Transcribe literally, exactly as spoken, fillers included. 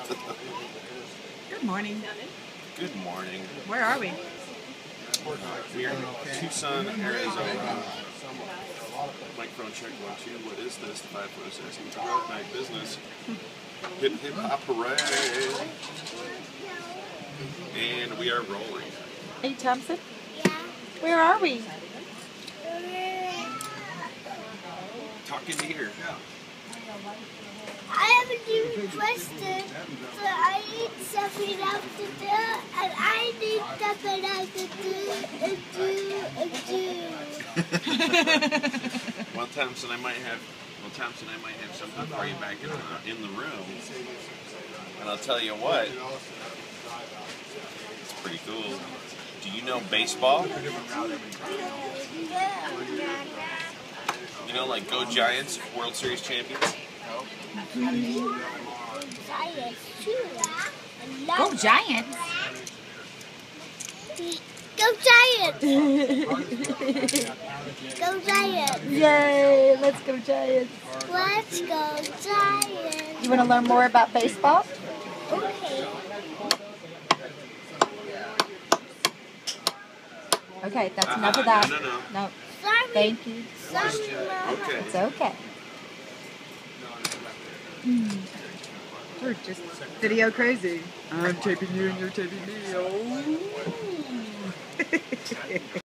Good morning. Good morning. Where are we? We are in Tucson, Arizona. Microphone check one, two. What is this? The five foot assassin. Dark night business. Hip hip hop hooray. And we are rolling. Hey, Thompson? Yeah. Where are we? Talking to here. I haven't even twisted, so I need something else to do, and I need something else to do, and do, and do. Well, Thompson, I might have. Well, Thompson, I might have something for you back in the, in the room. And I'll tell you what. It's pretty cool. Do you know baseball? You know, like Go Giants, World Series champions? Giants, too. Go Giants! Go Giants! Go Giants! Yay! Let's go Giants! Let's go Giants! You want to learn more about baseball? Okay. Okay, that's Uh-uh, enough of that. no, no, no. No. Sorry. Thank you. Sorry, Mama. Okay. It's okay. Mm. We're just video crazy. I'm taping you and you're taping me. Oh.